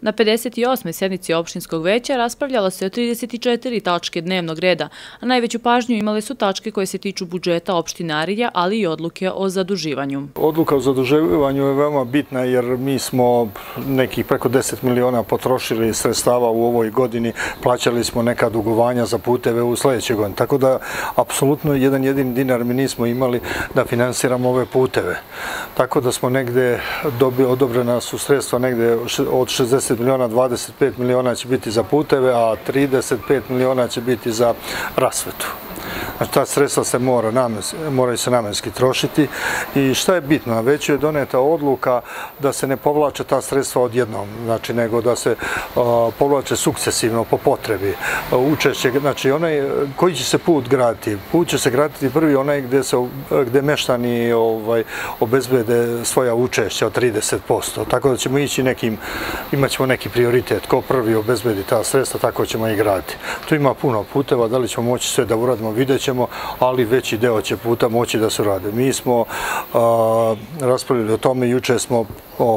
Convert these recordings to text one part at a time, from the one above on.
Na 58. sednici opštinskog veća raspravljalo se o 34 tačke dnevnog reda, a najveću pažnju imale su tačke koje se tiču budžeta opštine Arilje, ali i odluke o zaduživanju. Odluka o zaduživanju je veoma bitna jer mi smo nekih preko 10 miliona potrošili sredstava u ovoj godini, plaćali smo neka dugovanja za puteve u sledećoj godini. Tako da, apsolutno jedan jedini dinar mi nismo imali da finansiramo ove puteve. Tako da smo negde odobrena su sredstva negde od 60 miliona, 25 miliona će biti za puteve, a 35 miliona će biti za rasvetu. Znači, ta sredstva se moraju se namenski trošiti i šta je bitno, već je doneta odluka da se ne povlače ta sredstva odjednom, znači, nego da se povlače sukcesivno po potrebi. Učešće, znači, onaj koji će se put graditi? Put će se graditi prvi onaj gde meštani obezbede svoja učešća od 30%, tako da ćemo ići imat ćemo neki prioritet, ko prvi obezbedi ta sredstva, tako ćemo i graditi. Tu ima puno puteva, da li ćemo moći sve da uradimo, vidjet ćemo, ali veći deo će puta moći da se urade. Mi smo raspravljali o tome, juče smo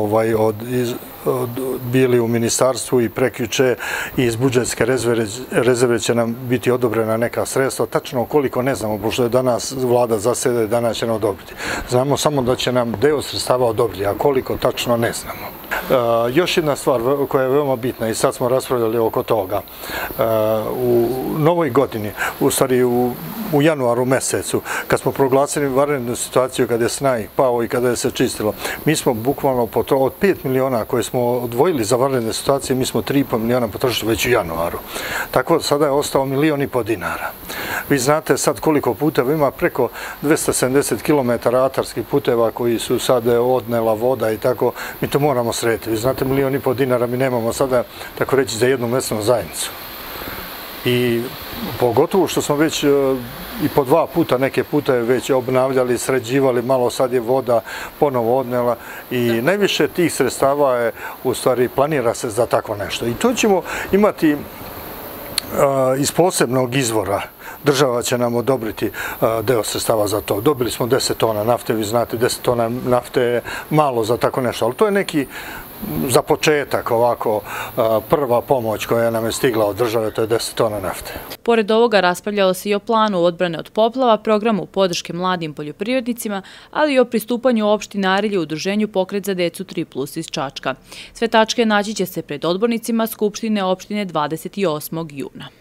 bili u ministarstvu i prekjuče iz budžetske rezerve će nam biti odobrena neka sredstva. Tačno koliko ne znamo, pošto je danas vlada zaseda i danas će nam odobriti. Znamo samo da će nam deo sredstava odobriti, a koliko tačno ne znamo. Još jedna stvar koja je veoma bitna i sad smo raspravljali oko toga. U novoj godini, u stvari u januaru mesecu, kad smo proglasili vanrednu situaciju, kada je snijeg pao i kada je se čistilo, mi smo bukvalno od 5 miliona koje smo odvojili za vanredne situacije, mi smo 3,5 miliona potrošili već u januaru. Tako da sada je ostao 1,5 miliona dinara. Vi znate sad koliko puteva ima, preko 270 km atarskih puteva koji su sad odnela voda i tako, mi to moramo srediti. Vi znate, 1,5 miliona dinara mi nemamo sada, tako reći, za jednu mesnu zajednicu. I pogotovo što smo već i po 2 puta neke puteve već obnavljali, sređivali, malo sad je voda ponovo odnela i najviše tih sredstava je, u stvari, planira se za tako nešto. I to ćemo imati iz posebnog izvora. Država će nam odobriti deo sredstava za to. Dobili smo 10 tona nafte, vi znate, 10 tona nafte je malo za tako nešto, ali to je neki za početak ovako prva pomoć koja nam je stigla od države, to je 10 tona nafte. Pored ovoga raspravljalo se i o planu odbrane od poplava, programu podrške mladim poljoprivrednicima, ali i o pristupanju opštine Arilje u udruženju Pokret za decu 3+ iz Čačka. Sve tačke naći će se pred odbornicima Skupštine opštine 28. juna.